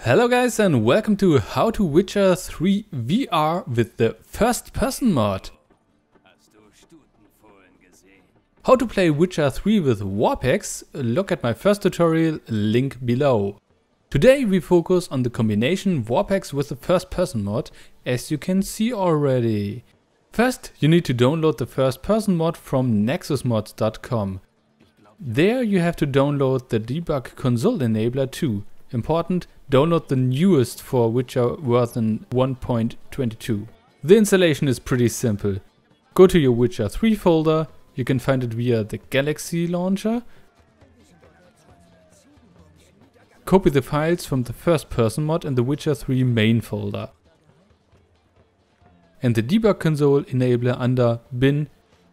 Hello guys and welcome to How to Witcher 3 VR with the first person mod. How to play Witcher 3 with Warpex, look at my first tutorial, link below. Today we focus on the combination Warpex with the first person mod, as you can see already. First you need to download the first person mod from nexusmods.com. There you have to download the debug console enabler too. Important, download the newest for Witcher version 1.22. The installation is pretty simple. Go to your Witcher 3 folder, you can find it via the Galaxy launcher. Copy the files from the first person mod in the Witcher 3 main folder. And the debug console enabler under bin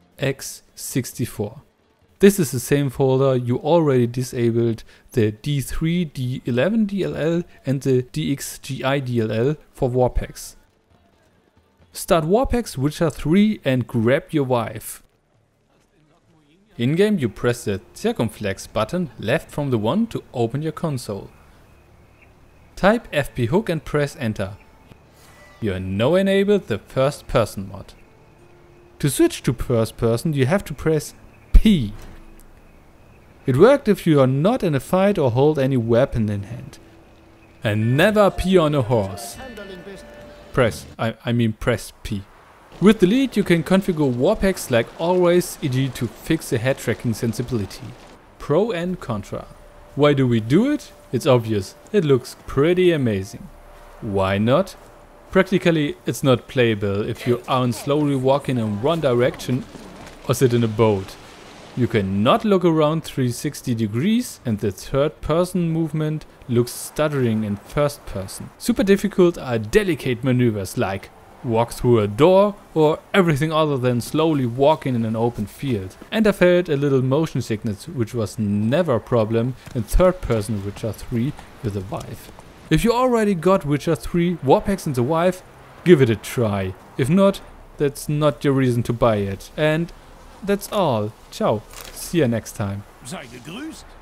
x64. This is the same folder you already disabled the D3 D11 DLL and the DXGI DLL for Warpex. Start Warpex Witcher 3 and grab your wife. In-game you press the circumflex button left from the one to open your console. Type FP hook and press enter. You now enable the first person mod. To switch to first person you have to press P. It worked if you are not in a fight or hold any weapon in hand. And never pee on a horse. Press P. With delete you can configure Warpex like always, e.g. to fix the head tracking sensibility. Pro and contra. Why do we do it? It's obvious, it looks pretty amazing. Why not? Practically it's not playable if you aren't slowly walking in one direction or sit in a boat. You cannot look around 360 degrees and the third person movement looks stuttering in first person. Super difficult are delicate maneuvers like walk through a door or everything other than slowly walking in an open field. And I felt a little motion sickness, which was never a problem in third person Witcher 3 with a wife. If you already got Witcher 3 Warpex and the wife, give it a try. If not, that's not your reason to buy it. And that's all. Ciao. See you next time. Sei gegrüßt.